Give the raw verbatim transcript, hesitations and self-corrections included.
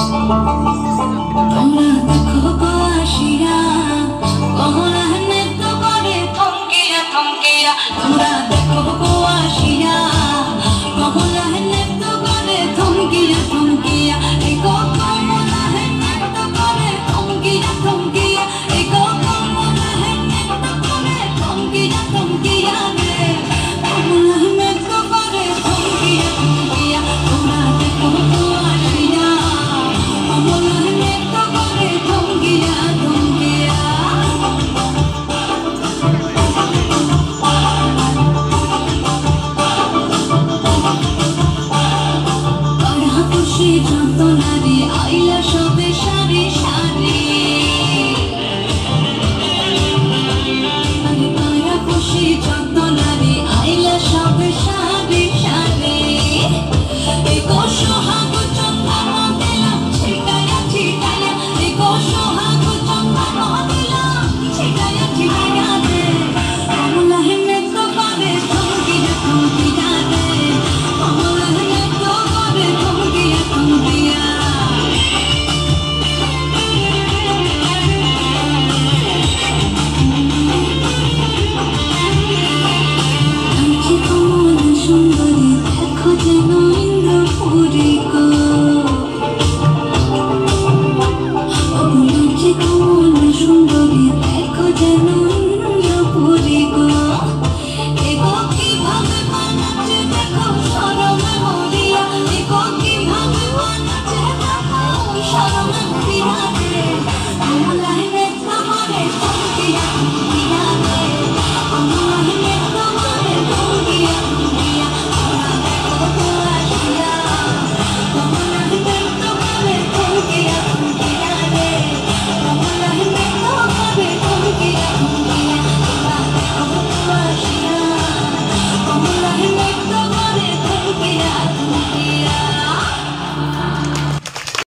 তোমরা দেখো গো আসিয়া কমলা নৃত্য করে থমকিয়া থমকিয়া। তোমরা দেখো গো আসিয়া কমলা নৃত্য করে থমকিয়া থমকিয়া। এই গো কমলা নৃত্য করে থমকিয়া থমকিয়া। এই গো কমলা নৃত্য করে থমকিয়া থমকিয়া রে। কমলা নৃত্য করে থমকিয়া থমকিয়া। তোমরা দেখো গো আসিয়া কমলা নৃত্য করে থমকিয়া থমকিয়া। খুশি যত নারী